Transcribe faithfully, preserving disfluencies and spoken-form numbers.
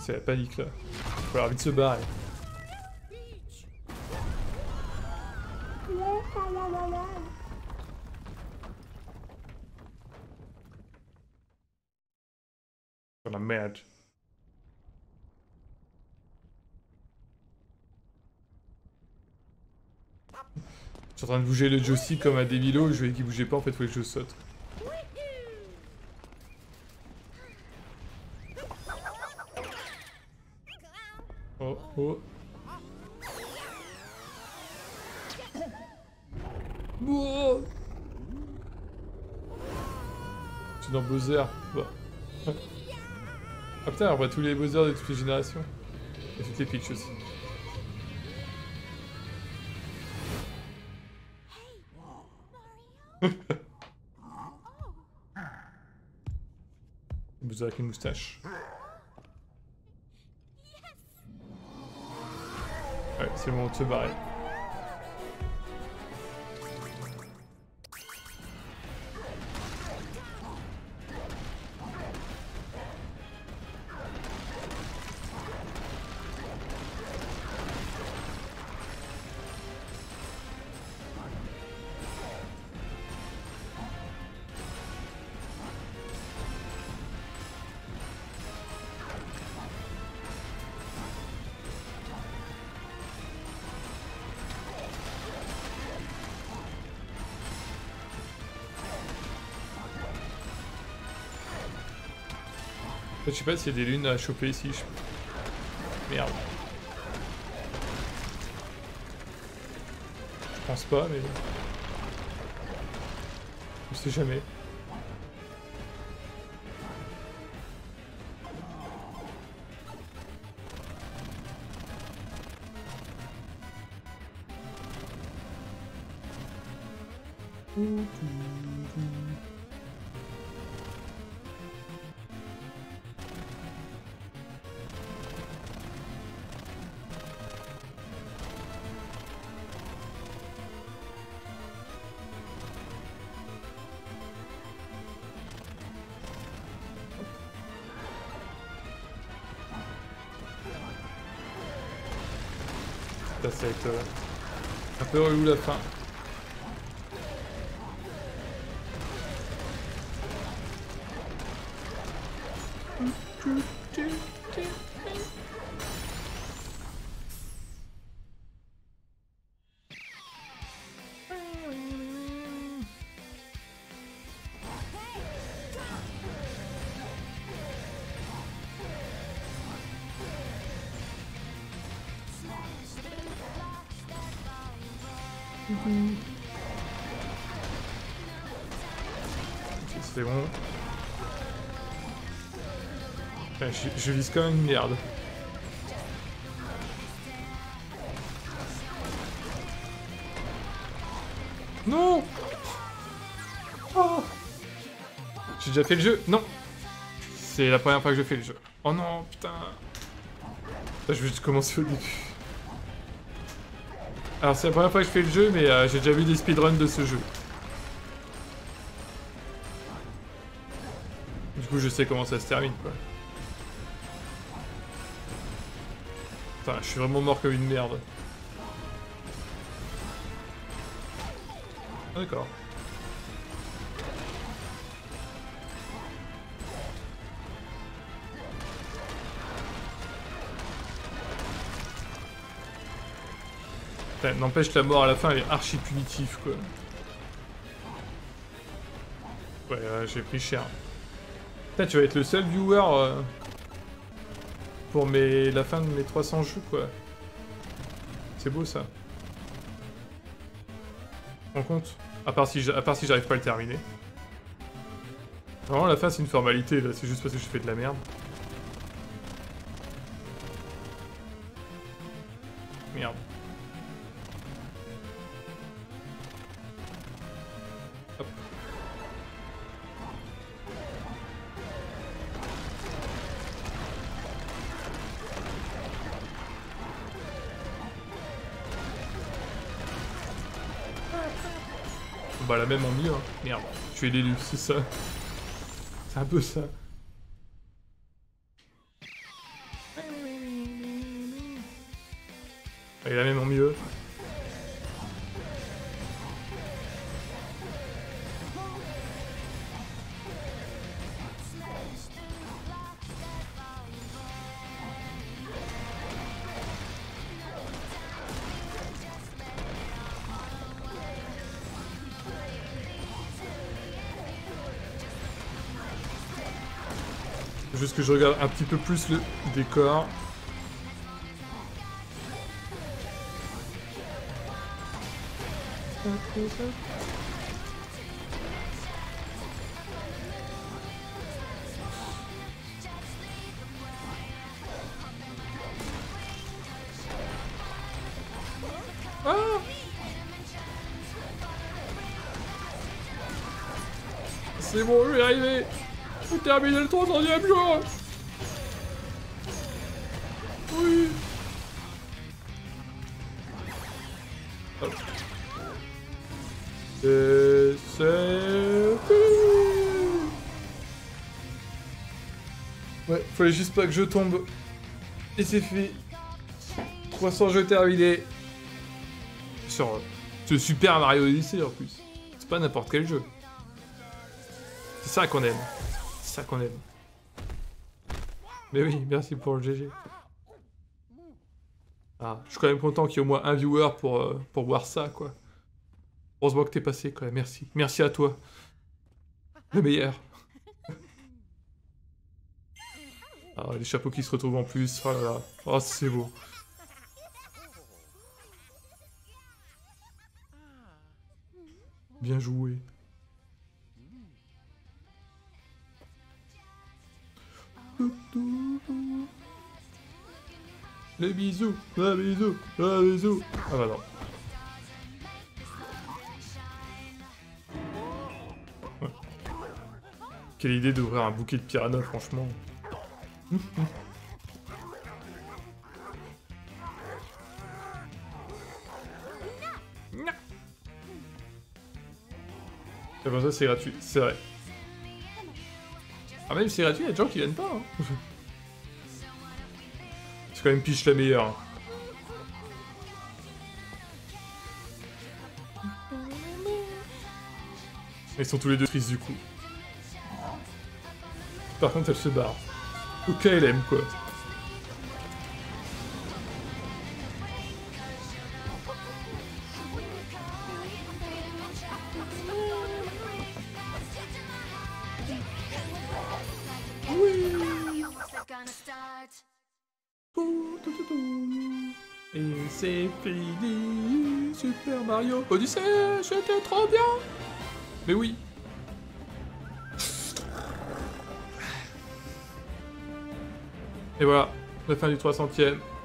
c'est la panique là. Faut falloir vite se barrer. Dans la merde. Je suis en train de bouger le joystick comme un débilo, je voyais qu'il bougeait pas, en fait, il fallait que je saute. Oh, oh. Oh. Je suis dans Bowser. Bah. Ah putain, on voit tous les Bowser de toutes les générations. Et toutes les Peach aussi. Bowser avec une moustache. Ouais, c'est le moment de se barrer. Je sais pas s'il y a des lunes à choper ici. Je... Merde. Je pense pas, mais... Je sais jamais. Ça, ça va être euh, un peu relou la fin. C'est bon. Enfin, je, je vise quand même une merde. Non. Oh. J'ai déjà fait le jeu. Non. C'est la première fois que je fais le jeu. Oh non, putain. Là, je vais juste commencer au début. Alors c'est la première fois que je fais le jeu, mais euh, j'ai déjà vu des speedruns de ce jeu. Du coup je sais comment ça se termine quoi. Putain, je suis vraiment mort comme une merde. Ah, d'accord. N'empêche, la mort à la fin elle est archi punitive quoi. Ouais, euh, j'ai pris cher. Putain, tu vas être le seul viewer euh, pour mes... la fin de mes trois cents jeux quoi. C'est beau ça. Tu te rends compte? À part si j'arrive si pas à le terminer. Vraiment la fin c'est une formalité là, c'est juste parce que je fais de la merde. Merde. Hop. Bah la même en mieux, hein. Merde, je suis l'élu, c'est ça. C'est un peu ça. Il a même en mieux. Juste que je regarde un petit peu plus le décor. Ah! C'est bon, je vais y arriver. Je vais terminer le troisième jour. Oui. Hop. Et c'est... Ouais, fallait juste pas que je tombe. Et c'est fait. trois cents jeux terminés. Sur ce Super Mario Odyssey en plus. C'est pas n'importe quel jeu. C'est ça qu'on aime. C'est ça qu'on aime. Mais oui, merci pour le G G. Ah, je suis quand même content qu'il y ait au moins un viewer pour, euh, pour voir ça, quoi. Heureusement que t'es passé, quand même. Merci. Merci à toi. Le meilleur. Ah, les chapeaux qui se retrouvent en plus. Oh là là. Oh, c'est beau. Bien joué. Les bisous, les bisous, les bisous. Ah bah non. Ouais. Quelle idée d'ouvrir un bouquet de piranha, franchement. Et bon, ça c'est gratuit, c'est vrai. Ah, même si c'est gratuit, il y a des gens qui viennent pas. Hein. C'est quand même Peach la meilleure. Ils sont tous les deux tristes du coup. Par contre, elle se barre. Ok, elle aime quoi. Et c'est fini, Super Mario Odyssey, c'était trop bien. Mais oui. Et voilà, la fin du trois centième.